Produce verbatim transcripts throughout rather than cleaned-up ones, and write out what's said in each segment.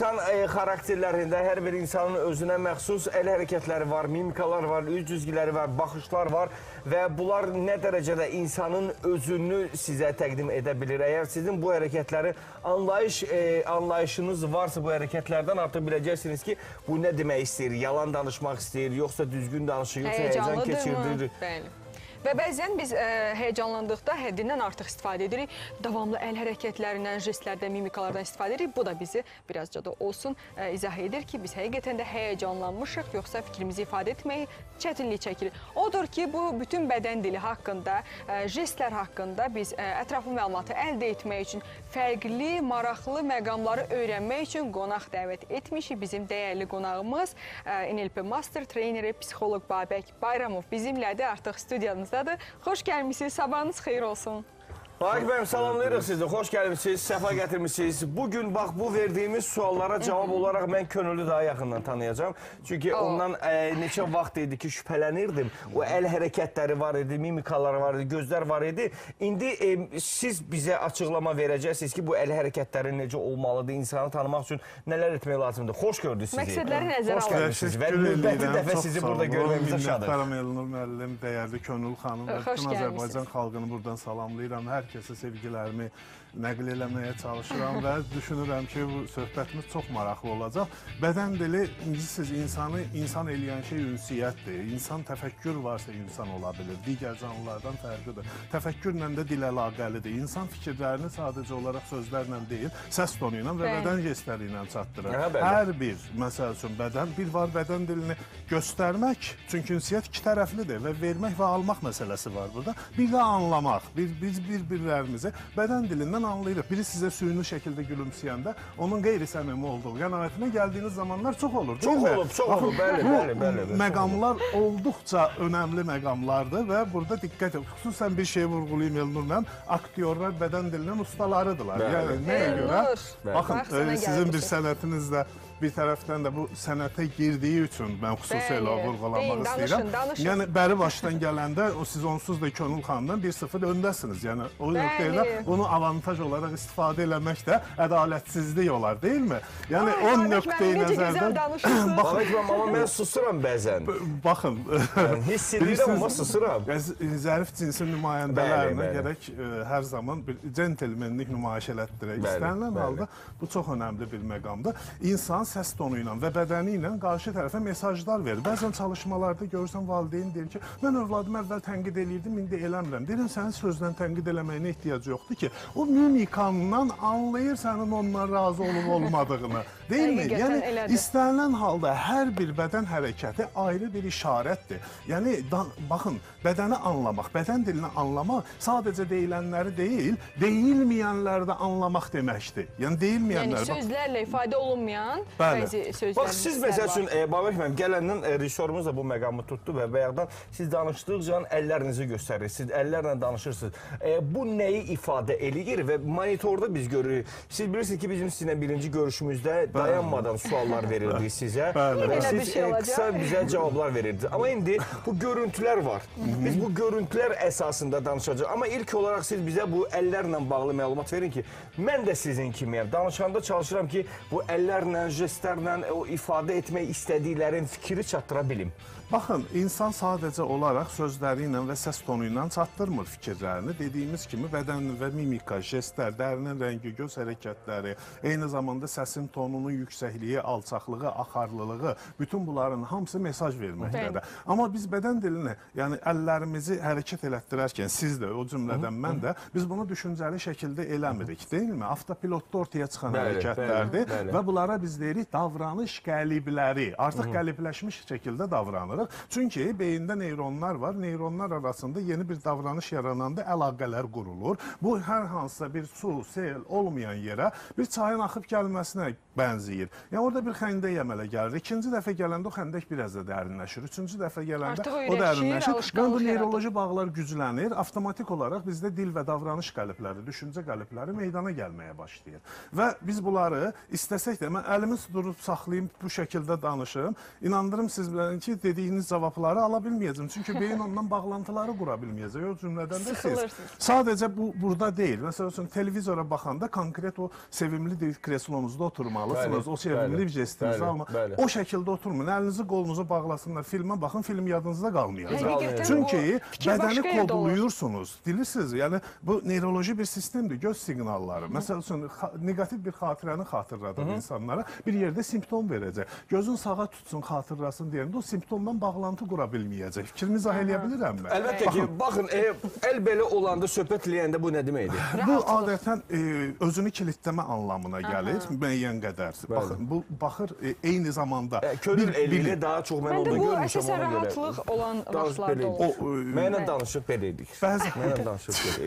insan e, xarakterlərində hər bir insanın özünə məxsus əl hərəkətləri var, mimikalar var, üz cizgiləri var, baxışlar var və bunlar nə dərəcədə insanın özünü sizə təqdim edə bilir. Əgər sizin bu hərəkətləri anlayış, e, anlayışınız varsa bu hərəkətlərdən artıq biləcəksiniz ki, bu nə demək istəyir, yalan danışmaq istəyir, yoxsa düzgün danışır, yoxsa həyəcan keçirdir. Bəli. Və bəzən biz ə, həyəcanlandıqda həddindən artıq istifadə edirik. Davamlı əl hərəkətlərindən, jestlərdən, mimikalardan istifadə edirik. Bu da bizi birazca da olsun ə, izah edir ki, biz həqiqətən də həyəcanlanmışıq, yoxsa fikrimizi ifadə etməyi çətinlik çəkirik. Odur ki, bu bütün bədən dili haqqında, ə, jestlər haqqında biz ə, ətraflı məlumatı əldə etmək üçün, fərqli, maraqlı məqamları öyrənmək üçün qonaq dəvət etmişik. Bizim dəyərli qonağımız ə, N L P Master Traineri, psixoloq Babək Bayramov bizimlədir artıq studiyamızda. Xoş gəlmişsiniz, sabahınız xeyir olsun. Babək bəyim, salamlayırıq sizi, xoş gəlmişsiniz, səfa gətirmişsiniz. Bugün bax bu verdiyimiz suallara cavab olaraq mən könüllü daha yaxından tanıyacağım. Çünki ondan e, neçə vaxt idi ki, şübhələnirdim. O əl hərəkətləri var idi, mimikalar var idi, gözlər var idi. İndi e, siz bizə açıqlama verəcəksiniz ki, bu əl hərəkətləri necə olmalıdır, insanı tanımaq üçün nələr etmək lazımdır. Xoş gördük sizi. Məqsədləri nəzərə alın. Xoş gəlmişsiniz və növbəti dəfə sizi burada görməyimizə şadıq. Minnətdaram Elnur müəllim, dəyərli Könül xanım və bütün Azərbaycan xalqını buradan salamlayıram. Hər kəsə sevgilərimi nəql eləməyə çalışıram və düşünürəm ki, bu söhbətimiz çox maraqlı olacaq. Bədən dili, siz insanı insan eləyən şey ünsiyyətdir. İnsan təfəkkür varsa insan ola bilir, digər canlılardan fərqlidir. Təfəkkürlə də dil əlaqəlidir. İnsan fikirlərini sadəcə olaraq sözlərlə deyil, səs tonu ilə və bədən jestləri ilə çatdırır. Hər bir, məsəl üçün, bədən, bir var bədən dilini göstərmək, çünki ünsiyyət iki tərəflidir və vermək və almaq məsələsi var burada. Bir də anlamaq, bir, biz bir-birlərimizi bədən dilindən anlayırıq. Biri sizə süyünlü şəkildə gülümsəyəndə onun qeyri-səmimi olduğu qənaətinə gəldiyiniz zamanlar çox olur. Çox olub, çox olub, bəli, bəli, bəli. Bu məqamlar olduqca önəmli məqamlardır və burada diqqət edin. Xüsusən bir şey vurğulayım Elnur mənim, aktyorlar bədən dilinin ustalarıdırlar. Yəni, nəyə görə? Baxın, sizin bir sənətinizdə bir tərəfdən də bu sənətə girdiyi üçün mən xüsusilə vurğulamaq istəyirəm. Yəni, bəri başdan gələndə siz onsuz da Könül xanımdan bir sıfır öndəsiniz. Yəni, o nöqtəyə bunu avantaj olaraq istifadə eləmək də ədalətsizlik olar, deyilmi? Yəni, o nöqtəyi nəzərdən... Babək bəyim, amma mən susuram bəzən. Baxın. Hiss edirəm, amma susuram. Zərif cinsin nümayəndələrinə gərək hər zaman bir centilmenlik nümayiş elətdirək. İstənilən halda bu çox önəmli bir məqamdır. İnsan səs tonu ilə və bədəni ilə qarşı tərəfə mesajlar verir. Bəzən çalışmalarda görürsən, valideyn deyir ki, mən övladımı əvvəl tənqid eləyirdim, indi eləmirəm. Deyirəm, sənin sözdən tənqid eləməyinə ehtiyac yoxdur ki, o mimikandan anlayır sənin ondan razı olub olmadığını. Deyilmi? Yəni, istənilən halda hər bir bədən hərəkəti ayrı bir işarətdir. Yəni, baxın, bədəni anlamaq, bədən dilini anlamaq sadəcə deyilənləri deyil, deyilməyənləri də anlamaq deməkdir. Yəni, deyilməyənlər... Yəni, sözlərlə ifadə olunmayan bəzi sözlər var. Bax, siz məsəl üçün, Babək bəyim, gələndən rejissorumuz da bu məqamı tutdu və bayaqdan siz danışdıqca əllərinizi göstərirsiniz, əllərlə danışırsınız. Bu nəyi ifadə eləyir və monitorda biz görürük. Siz bilirsiniz ki, bizim sizinlə birinci görüşümüzdə dayanmadan suallar verirdik sizə və siz qısa bizə cavablar verirdiniz. Amma indi bu görüntülər var. Biz bu görüntülər əsasında danışacağıq. Amma ilk olaraq siz bizə bu əllərlə bağlı məlumat verin ki, mən də sizin kimiyəm. Danışanda çalışıram ki, bu əllərlə, jestlərlə o ifadə etmək istədiklərin fikri çatdıra bilim. Baxın, insan sadəcə olaraq sözləri ilə və səs tonu ilə çatdırmır fikirlərini. Dediyimiz kimi bədən və mimika, jestlər, dərinin rəngi, göz hərəkətləri, eyni zamanda səsin tonunun yüksəkliyi, alçaqlığı, axarlılığı, bütün bunların hamısı mesaj verməkdədir. Amma biz bədən dilini, yəni əllərimizi hərəkət elətdirərkən, siz də, o cümlədən mən də, biz bunu düşüncəli şəkildə eləmirik, deyilmi? Avtopilotda ortaya çıxan hərəkətlərdir və bunlara biz deyirik davranış qəlibləri. Artıq qəlibləşmiş şəkildə davranırıq. Çünki beyində neyronlar var. Neyronlar arasında yeni bir davranış yarananda əlaqələr qurulur. Bu, hər hansısa bir su, sel olmayan yerə bir çayın axıb gəlməsinə bənzəyir. Yəni, orada bir xəndək əmələ gəlir. İkinci dəfə gələndə o xəndək biraz da dərinləşir. Üçüncü dəfə gələndə o dərinləşir. Və bu neyroloji bağlar güclənir. Avtomatik olaraq bizdə dil və davranış qəlibləri, düşüncə qəlibləri meydana gəlməyə başlayır. Və biz bunları istəsək də, mən əlimi durub saxlayayım, bu şəkildə danışım. İnandırım sizlərin ki, dediyiniz cavabları ala bilməyəcəm. Çünki beyin ondan bağlantıları qura bilməyəcək. O cümlədən də siz. Sadəcə bu, burada deyil. Məsəl üçün, televizora baxanda konkret o sevimli kreslonuzda oturmanız oturmalısınız. Bəli, O çevrilib bəli, jestinizi bəli, alma. bəli. O şəkildə oturmayın. Əlinizi qolunuzu bağlasınlar, filmə baxın, film yadınızda qalmayacaq. Həqiqətən Çünki bu fikir başqa bədəni yerdə olur. kodlayırsınız. Bilirsiniz, yəni bu neyroloji bir sistemdir, göz siqnalları. Məsəl üçün neqativ bir xatirəni xatırladır insanlara, bir yerdə simptom verəcək. Gözün sağa tutsun, xatırlasın deyəndə o simptomdan bağlantı qura bilməyəcək. Fikrimi izah eləyə bilirəmmi? Əlbəttə ki, baxın, e, əl belə olanda, söhbət eləyəndə bu nə deməkdir? Bu adətən e, özünü kilitləmə anlamına gəlir, müəyyən qədər. Baxın, bu baxır e, eyni zamanda E, Könül elini daha çox mən Məndə orada bu görmüşəm əsasən ona görə. rahatlıq olan Danış vaxtlarda belə olur. o e, Mənlə danışıb belə edik. Bəzən- Mənlə danışıb belə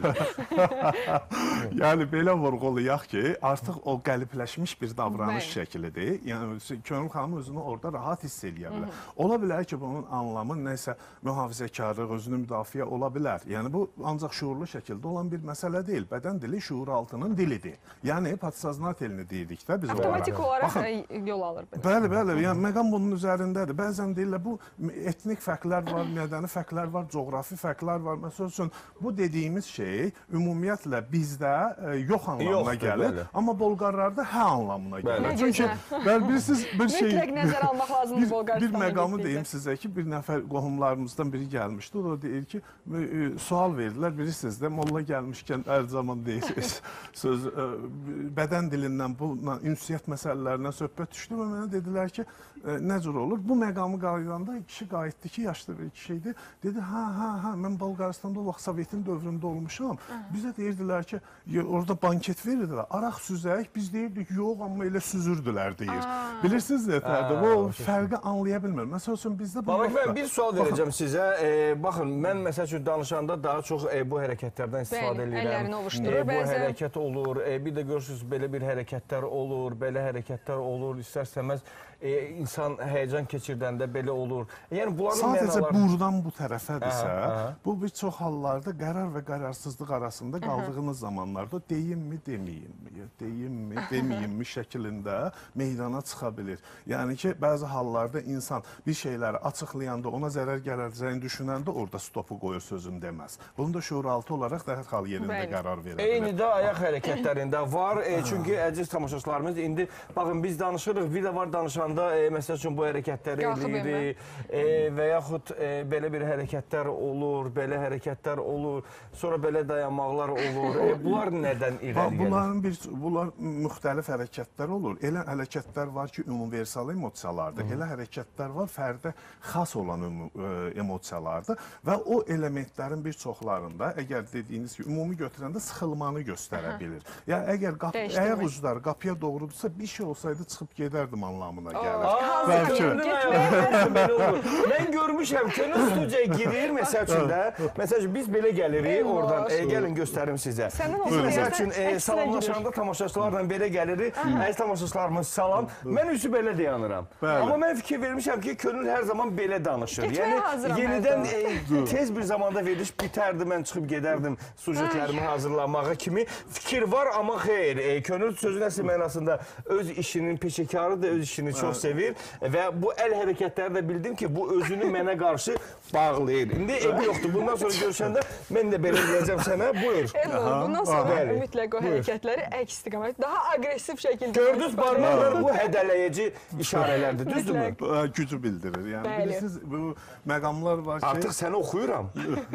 edik. yəni belə vurğulayaq ki, artıq o qəlibləşmiş bir davranış Bəli. şəklidir. Yəni Könül xanım özünü orada rahat hiss eləyə bilər. Ola bilər ki, bunun anlamı nəsə mühafizəkarlıq, özünü müdafiə ola bilər. Yəni bu ancaq şuurlu şəkildə olan bir məsələ deyil. Bədən dili şuur altının dilidir. Yəni podsoznatelni deyirik də biz Avtomatik olaraq Baxın, ə, yol alır. belə. Bəli, bəli. Yəni məqam bunun üzərindədir. Bəzən deyirlər bu etnik fərqlər var, mədəni fərqlər var, coğrafi fərqlər var. Məsəl üçün bu dediyimiz şey ümumiyyətlə bizdə e, yox anlamına Yoxdur, gəlir, bəli. amma Bolqarlarda hə anlamına gəlir. Nə Çünki gözəl. bəli bilirsiniz bir şey Mütləq nəzərə almaq lazımdır bir, bir Bolqarıstana məqamı getdikdə. deyim sizə ki, bir nəfər qohumlarımızdan biri gəlmişdi. O da deyir ki, e, e, sual verdilər. Bilirsiniz də molla gəlmişkən hər zaman deyir söz e, bədən dilindən bu ünsiyyət məsələlərindən söhbət düşdü və mənə dedilər ki, e, nə cür olur? Bu məqamı qayıdanda kişi qayıtdı ki, yaşlı bir kişi idi. Dedi, hə, hə, hə, mən Bolqarıstanda o vaxt Sovetin dövründə olmuşam. Bizə deyirdilər ki, orada banket verirdilər, araq süzək. Biz deyirdik, yox, amma elə süzürdülər deyir. Bilirsiniz nətərdir? Bu fərqi anlaya bilmir. Məsəl üçün bizdə bu Babək, mən vaxtda- bir sual verəcəm sizə. E, baxın, mən məsəl üçün danışanda daha çox e, bu hərəkətlərdən istifadə Bəli, edirəm. əllərini ovuşdurur bu bəzən. hərəkət olur. E, bir də görürsünüz, belə bir hərəkətlər olur, belə hərəkətlər olur. İstər-istəməz e, insan həyəcan keçirdəndə belə olur. Yəni bunların Sadəcə mənaları... buradan bu tərəfədirsə, Aha, aha. bu bir çox hallarda qərar və qərarsızlıq arasında qaldığınız zamanlarda deyimmi, deməyimmi, ya deyimmi, deməyimmi şəklində meydana çıxa bilir. Yəni ki, bəzi hallarda insan bir şeyləri açıqlayanda, ona zərər gələcəyini düşünəndə orada stopu qoyur, sözün deməz. Bunu da şuuraltı olaraq dərhal yerində Bəli. qərar verə Eyni bilir. də ayaq hərəkətlərində var. E, çünki əziz tamaşaçılarımız indi baxın biz danışırıq, bir də var danışanda e, məsəl üçün bu hərəkətləri Qalxıb eləyirik e, və yaxud e, belə bir hərəkətlər olur, belə hərəkətlər olur, sonra belə dayanmaqlar olur. E, bunlar nədən Bax, irəli gəlir? bunların bir bunlar müxtəlif hərəkətlər olur. Elə hərəkətlər var ki, universal emosiyalardır. Elə hərəkətlər var, fərdə xas olan ümum, ə, emosiyalardır və o elementlərin bir çoxlarında əgər dediyiniz ki, ümumi götürəndə sıxılmanı göstərə bilir. Yəni əgər qap Dəyişdirmək. ayaq ucları qapıya doğrudursa bir şey olsaydı çıxıb gedərdim anlamına gəlir. Aa, Bəlkə. könlün ayağı belə olur. Mən görmüşəm, könül studiyaya girir, məsəl üçün də, məsəl üçün biz belə gəlirik Eyvah. oradan, e, gəlin göstərim sizə. Sənin Biz olsun məsəl yerdə üçün e, əksinə salamlaşanda tamaşaçılarla belə gəlirik, əziz tamaşaçılarımız salam, mən üzü belə dayanıram. Bəli. Amma mən fikir vermişəm ki, könül hər zaman belə danışır. Getməyə hazıram yenidən hər e, tez bir zamanda veriliş bitərdi, mən çıxıb gedərdim sujetlərimi hazırlamağa kimi fikir var, amma xeyr, e, könül sözün əsl mənasında öz işinin peşəkarıdır, öz işini çox sevir və bu əl hərəkətləri də bildim ki, bu özünü mənə qarşı bağlayır. İndi evi yoxdur, bundan sonra görüşəndə mən də belə deyəcəm sənə, buyur. Elnur, bundan sonra bəli. mütləq o hərəkətləri əks istiqamət, daha aqressiv şəkildə Gördünüz, istifadə barmaqlar bu hədələyici işarələrdir, düzdürmü? Mütləq. Ə, Gücü bildirir. Yəni Bəli. bilirsiniz bu məqamlar var ki, Artıq səni oxuyuram.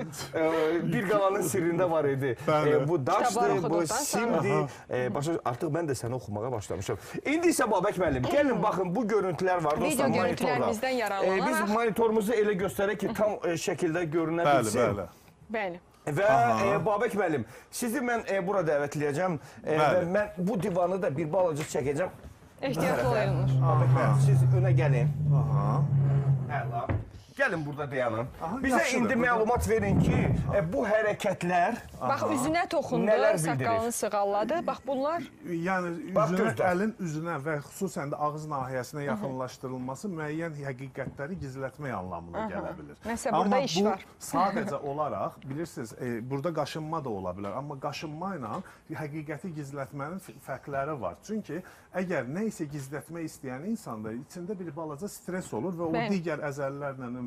Ee, bir qalanın sirrində var idi. Bəli. Ee, bu Kitablar daşdır, bu oxuduqdan sonra. simdir. Ee, başa, artıq mən də səni oxumağa başlamışam. İndi isə Babək müəllim, gəlin baxın bu görüntülər var Video dostlar monitorda. görüntülərimizdən yararlanaraq- Ee, biz monitorumuzu elə göstərək ki, tam e, şəkildə görünə bəli, bilsin. bəli. Bəli. Və e, Babək müəllim, sizi mən e, bura dəvətləyəcəm e, və Bəli. mən bu divanı da bir balacıq çəkəcəm. Ehtiyatlı ol Elnur. Babək müəllim, siz önə gəlin. Aha. Əla. Gəlin burada dayanın. Aha, Bizə yaxşıdır, indi burada. məlumat verin ki, e, bu hərəkətlər Bax üzünə toxundu, Nələr bildirir? saqqalını sığalladı. Bax bunlar Yəni Bax, üzünə, gözlə. əlin üzünə və xüsusən də ağız nahiyəsinə yaxınlaşdırılması müəyyən həqiqətləri gizlətmək anlamına gələ bilir. Nəsə burada Amma iş bu var. sadəcə olaraq bilirsiniz, e, burada qaşınma da ola bilər, amma qaşınma ilə həqiqəti gizlətmənin f- fərqləri var. Çünki əgər nə isə gizlətmək istəyən insanda içində bir balaca stres olur və o Bəli. digər əzələlərlə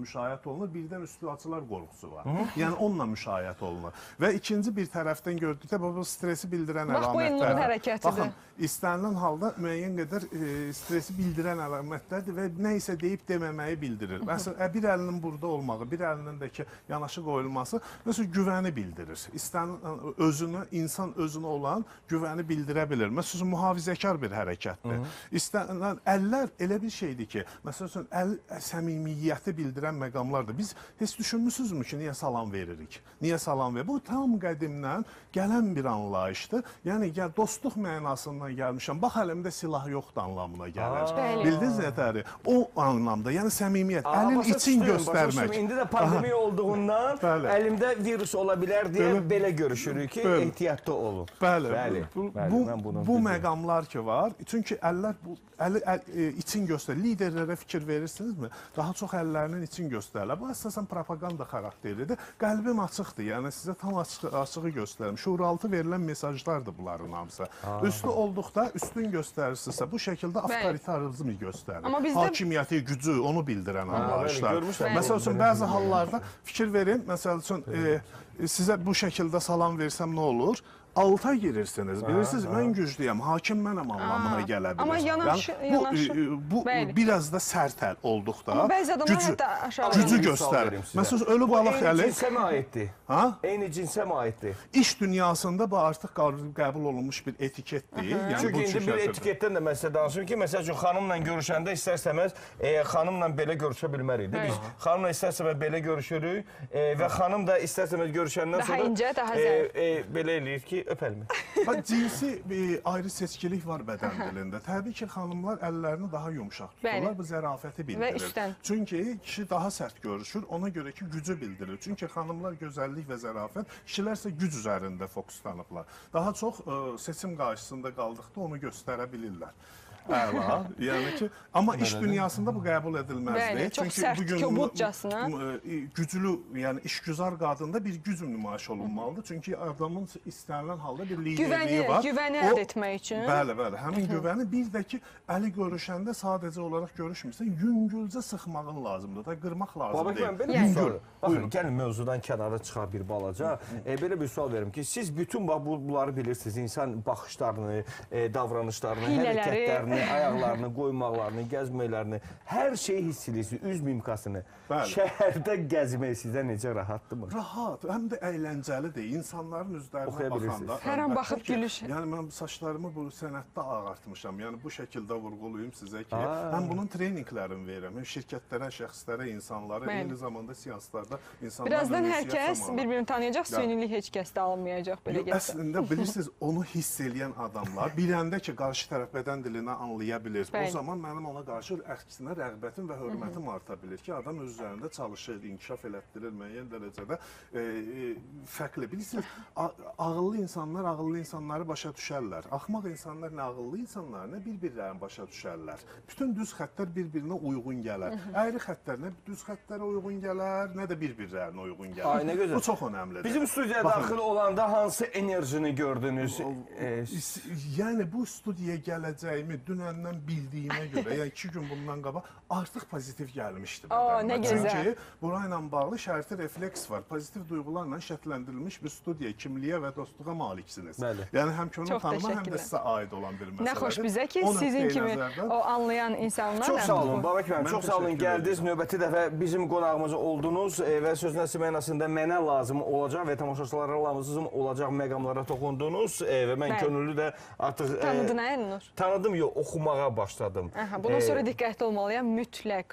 müşayiət olunur, birdən üstü açılar qorxusu var. Yəni onunla müşayiət olunur. Və ikinci bir tərəfdən gördükdə bu stresi bildirən Bax, bu əlamətlər. ünlü hərəkətidir. Baxın, istənilən halda müəyyən qədər e, stresi bildirən əlamətlərdir və nə isə deyib deməməyi bildirir. Məsələn, bir əlinin burada olmağı, bir əlinin də ki, yanaşı qoyulması məsələn güvəni bildirir. İstənilən özünü, insan özünə olan güvəni bildirə bilir. Məsələn, mühafizəkar bir hərəkətdir. İstənilən əllər elə bir şeydir ki, məsələn, əl səmimiyyəti bildirən məqamlardır. Biz heç düşünmüsünüzmü ki, niyə salam veririk? Niyə salam veririk? Bu tam qədimdən gələn bir anlayışdır. Yəni, gəl, dostluq mənasından gəlmişəm. Bax, əlimdə silah yoxdur anlamına gəlir. Bildiniz nətəri? O anlamda, yəni səmimiyyət, əlin için göstərmək. İndi də pandemiya olduğundan Bəli. əlimdə virus ola bilər deyə Bəli. belə görüşürük ki, Bəli. ehtiyatlı olun. Bəli, Bəli, bu, bəli, bu, mən bunu bu bildim. məqamlar ki var. Çünki əllər bu əli əl, e, için göstərir. Liderlərə fikir verirsinizmi? Daha çox əllərinin için göstərirlər. Bu əsasən propaganda xarakteridir. Qəlbim açıqdır. Yəni sizə tam açıq, açığı göstərim. Şuuraltı verilən mesajlardır bunların hamısı. Aa. Üstü olduqda üstün göstərirsinizsə bu şəkildə avtoritarizmi göstərir. Amma bizdə... Hakimiyyəti, gücü, onu bildirən anlayışlar. görmüşlər. Məsəl üçün bəzi hallarda fikir verin. Məsəl üçün e, sizə bu şəkildə salam versəm nə olur? Alta girirsiniz. Bilirsiniz, mən güclüyəm, hakim mənəm anlamına gələ bilir. Amma yanaş, yəni, yanaşı... Bu, bu biraz da sərt əl olduqda Amma bəzi adamlar gücü, hətta aşağı gücü verir. göstərir. Məsələn, ölü Bu balıq eyni əli cinsə mi aiddir? Ha? Eyni cinsə mi aiddir? İş dünyasında bu artıq qəbul olunmuş bir etiketdir. Yəni, Çünki bu indi bir şəkildə. etiketdən də məsələ danışım ki, məsəl üçün xanımla görüşəndə istərsəməz e, xanımla belə görüşə bilmərik. Biz xanımla istərsəməz belə görüşürük e, və xanım da istərsəməz görüşəndən Daha sonra incə, daha e, zərif. e, belə eləyir ki, öp əlimi. Bax, cinsi bir ayrı seçkilik var bədən dilində. Təbii ki, xanımlar əllərini daha yumşaq tuturlar. Bəli. Bu zərafəti Və bildirir. üstdən. Çünki kişi daha sərt görüşür, ona görə ki, gücü bildirir. Çünki xanımlar gözəllik və zərafət, kişilər isə güc üzərində fokuslanıblar. Daha çox ə, seçim qarşısında qaldıqda onu göstərə bilirlər. Əla, yəni ki, amma iş dünyasında bu qəbul edilməzdir. Bəli, çox Çünki sərt, bu gün kobudcasına. güclü, yəni işgüzar qadında bir güc nümayiş olunmalıdır. Çünki adamın istənilən halda bir liderliyi Güvəni, var. güvəni O- əldə etmək üçün. Bəli, bəli. Həmin güvəni bir də ki, əli görüşəndə sadəcə olaraq görüşmürsən, yüngülcə sıxmağın lazımdır da, qırmaq lazım Babək, deyil. mən belə bir sual. Baxın, gəlin mövzudan kənara çıxar bir balaca. E, belə bir sual verim ki, siz bütün bax, bu- bunları bilirsiniz. İnsan baxışlarını, e, davranışlarını, Hilələri. hərəkətlərini, ayaqlarını, qoymaqlarını, gəzməklərini, hər şeyi hiss edirsiniz, üz mimikasını. Bəli. Şəhərdə gəzmək sizə necə rahatdırmı? Rahat, həm də əyləncəlidir. İnsanların üzlərinə Oxuya bilirsiniz. baxanda. Hər an əlbəttə baxıb ki, gülüş. Yəni mən saçlarımı bu sənətdə ağartmışam. Yəni bu şəkildə vurğulayım sizə ki, Aa. mən bunun treninqlərini verirəm. Həm şirkətlərə, şəxslərə, insanlara, Bəli. eyni zamanda seanslarda insanlarla Birazdan hər ünsiyyət kəs zamanı. bir-birini tanıyacaq, sünilik heç kəs də alınmayacaq belə Yox, getsə. əslində bilirsiniz, onu hiss eləyən adamlar biləndə ki, qarşı tərəf bədən dilini anlaya bilir. Bəli. O zaman mənim ona qarşı əksinə rəğbətim və hörmətim arta bilir ki, adam öz üzərində çalışır, inkişaf elətdirir müəyyən dərəcədə e, e, fərqli. Bilirsiniz, a- ağıllı insanlar ağıllı insanları başa düşərlər. Axmaq insanlar nə ağıllı insanlar, nə bir-birlərini başa düşərlər. Bütün düz xəttlər bir-birinə uyğun gələr. Əyri xəttlər nə düz xəttlərə uyğun gələr, nə də bir-birlərinə uyğun gələr. Ay, nə gözəl. Bu çox önəmlidir. Bizim studiyaya Baxın. daxil olanda hansı enerjini gördünüz? E, Yəni bu studiyaya gələcəyimi dünəndən bildiyimə görə, yəni iki gün bundan qabaq artıq pozitiv gəlmişdi Aa, bədənimə. nə gözəl. Çünki burayla bağlı şərti refleks var. Pozitiv duyğularla şərtləndirilmiş bir studiya, kimliyə və dostluğa maliksiniz. Bəli. Yəni həm ki onu Çox tanıma, həm də təşəkkürlər. sizə aid olan bir məsələdir. Nə xoş bizə ki, O sizin nöqteyi kimi nəzərdən- o anlayan insanlar. Çox sağ olun Babək müəllim, Mən çox sağ olun təşəkkür gəldiniz. edirəm. Növbəti dəfə bizim qonağımız oldunuz e, və söz nəsi mənasında mənə lazım olacaq və tamaşaçılara lazım olacaq məqamlara toxundunuz e, və mən Bəli. könüllü də artıq e, Tanıdın hə Elnur? tanıdım, yox, oxumağa başladım. Aha, bundan E, sonra diqqətli olmalıyam mütləq.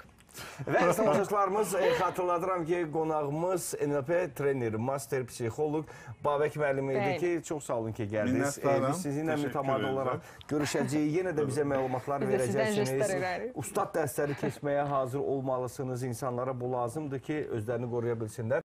Və tamaşaçılarımız e, xatırladıram ki, qonağımız N L P treneri, master psixoloq Babək müəllim idi Bəli. ki, çox sağ olun ki, gəldiniz. E, Minnətdaram. biz sizinlə Təşəkkür mütəmadi edirəm. olaraq görüşəcəyik. Yenə də bizə məlumatlar Biz də sizdən jestlər verəcəksiniz. öyrənirik. Ustad dərsləri keçməyə hazır olmalısınız. İnsanlara bu lazımdır ki, özlərini qoruya bilsinlər.